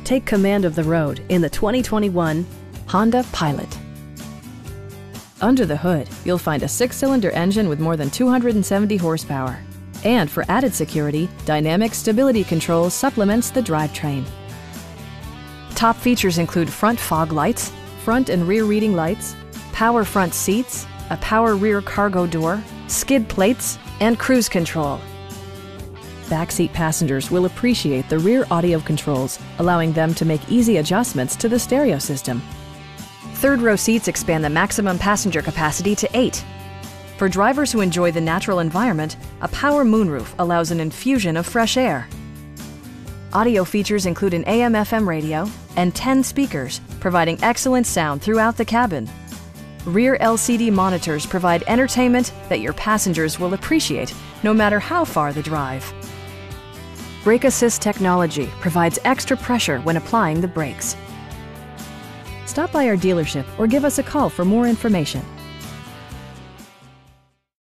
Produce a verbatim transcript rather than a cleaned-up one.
Take command of the road in the twenty twenty-one Honda Pilot. Under the hood, you'll find a six-cylinder engine with more than two hundred seventy horsepower. And for added security, dynamic stability control supplements the drivetrain. Top features include front fog lights, front and rear reading lights, power front seats, a power rear cargo door, skid plates, and cruise control. Backseat passengers will appreciate the rear audio controls, allowing them to make easy adjustments to the stereo system. Third row seats expand the maximum passenger capacity to eight. For drivers who enjoy the natural environment, a power moonroof allows an infusion of fresh air. Audio features include an A M F M radio and ten speakers, providing excellent sound throughout the cabin. Rear L C D monitors provide entertainment that your passengers will appreciate, no matter how far the drive. Brake Assist technology provides extra pressure when applying the brakes. Stop by our dealership or give us a call for more information.